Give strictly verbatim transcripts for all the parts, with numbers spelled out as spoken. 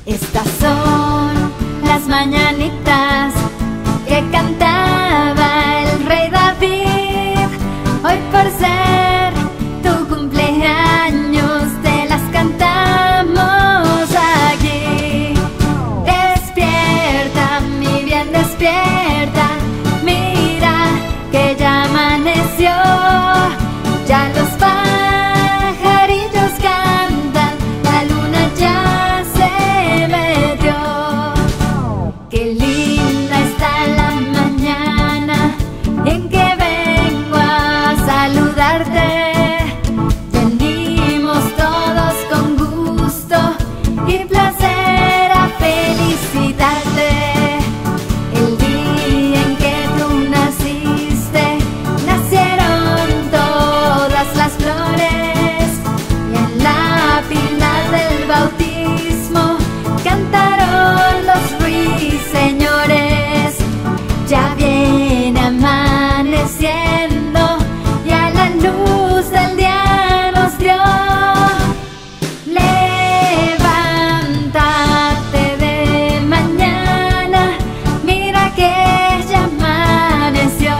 Estas son las mañanitas que cantaba el rey David. Hoy por ser tu cumpleaños te las cantamos aquí. Despierta, mi bien, despierta. Mira que ya amaneció. Ya los pajarillos cantan, la luna ya se metió. Qué linda está la mañana en que vengo a saludarte. Venimos todos con gusto y placer a felicitarte. El día en que tú naciste, nacieron todas las flores, y en la pila del bautismo cantaron los ruiseñores. Ya viene amaneciendo y a la luz del día nos dio. Levántate de mañana, mira que ya amaneció.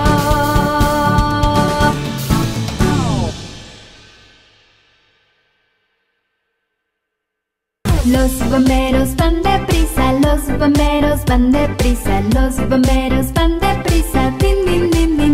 Los bomberos van deprisa, los bomberos van deprisa, los bomberos van deprisa, din din din din.